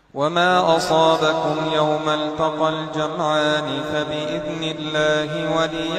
وما أصابكم يوم التقى الجمعان فبإذن الله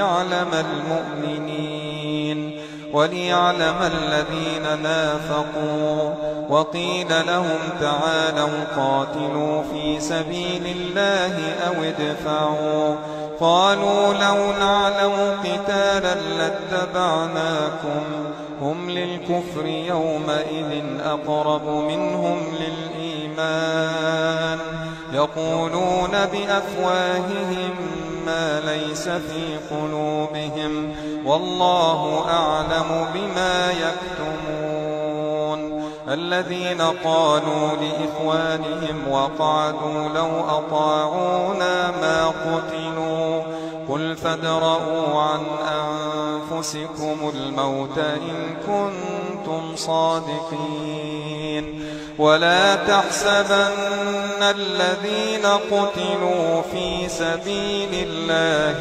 وليعلم الذين نافقوا. وقيل لهم تعالوا قاتلوا في سبيل الله أو ادفعوا. قالوا لو نعلم قتالا لاتبعناكم هم للكفر يومئذ أقرب منهم للإيمان يقولون بأفواههم ما ليس في قلوبهم والله أعلم بما يكتمون. الذين قالوا لإخوانهم وقعدوا لو أطاعونا ما قتلوا قل فادرءوا عن أنفسكم الموت إن كنتم صادقين. ولا تحسبن الذين قتلوا في سبيل الله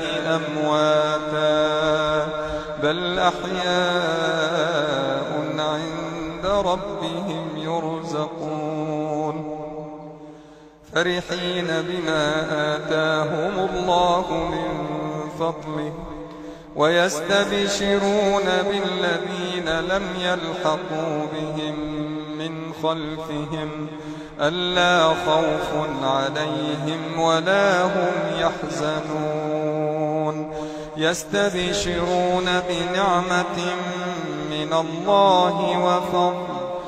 أمواتا بل أحياء عند ربهم يرزقون فرحين بما آتاهم الله من فضله ويستبشرون بالذين لم يلحقوا بهم من خلفهم ألا خوف عليهم ولا هم يحزنون. يستبشرون بنعمة من الله وفضل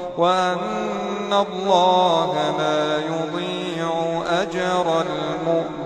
وأن الله لا يضيع أجر المؤمنين.